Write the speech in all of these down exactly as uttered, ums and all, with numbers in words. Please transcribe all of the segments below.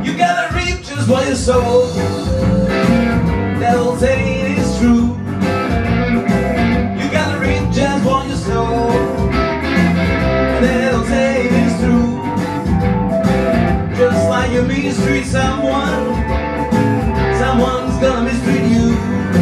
You gotta reap just what you sow. That old saying is true. You gotta reap just what you sow. And that old saying is true. Just like you mistreat someone, someone's gonna mistreat you.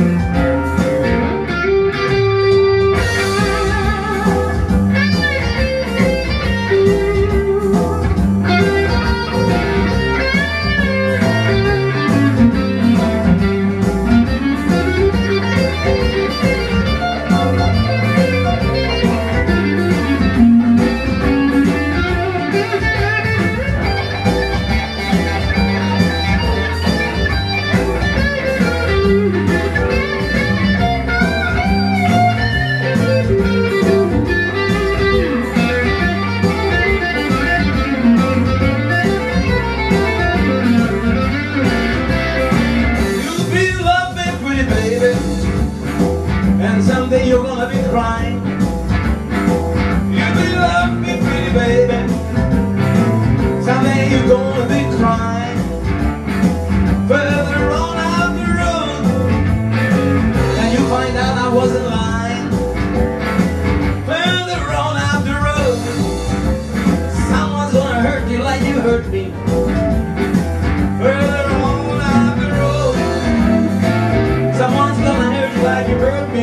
Someday you're gonna be crying. You will love me, pretty baby. Someday you're gonna be crying. Further on out the road, and you find out I wasn't lying. Further on out the road, someone's gonna hurt you like you hurt me. Further on out the road, someone's gonna hurt you like you hurt me.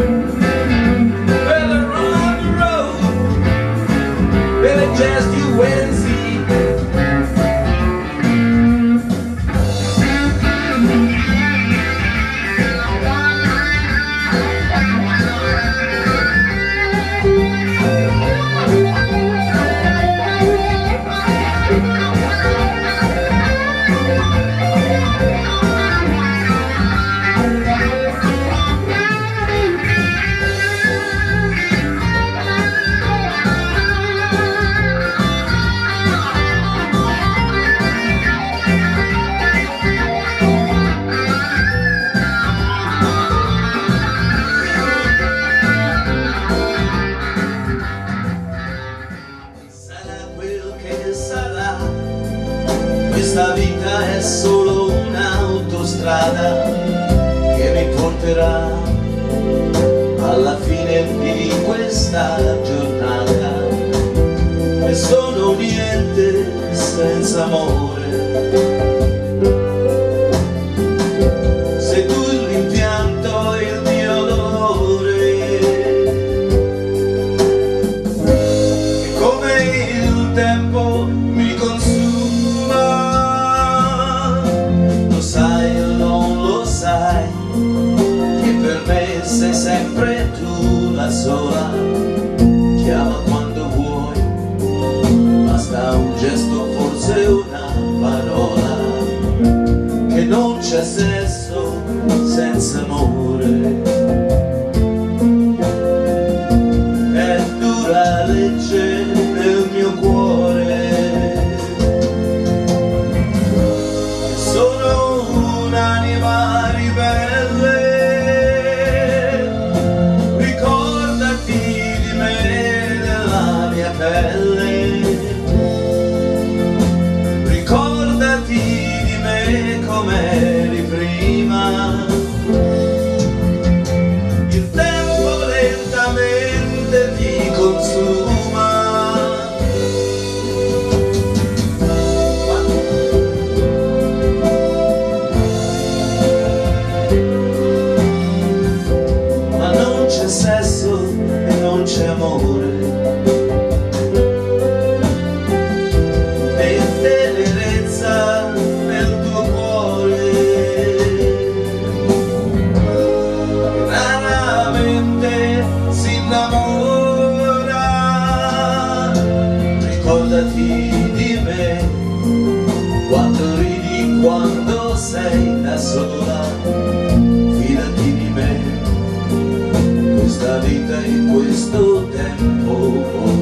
Just you wait and see. Questa vita è solo un'autostrada che mi porterà alla fine di questa giornata, e sono niente senza amore. Sei tu il rimpianto, il mio dolore, e come il tempo mi consuma. Che per me sei sempre tu la sola. Chiama quando vuoi, basta un gesto, forse una parola, che non c'è sesso senza amore. È dura legge nel mio cuore. Sono un'anima ribelle, ricordati di me nella mia pelle, ricordati di me come eri prima. Il tempo lentamente ti consuma. Sesso e non c'è amore, e tenerezza nel tuo cuore. Raramente si innamora. Ricordati di me quando ridi, quando sei da sola. Fidati di me, questa vita in questo tempo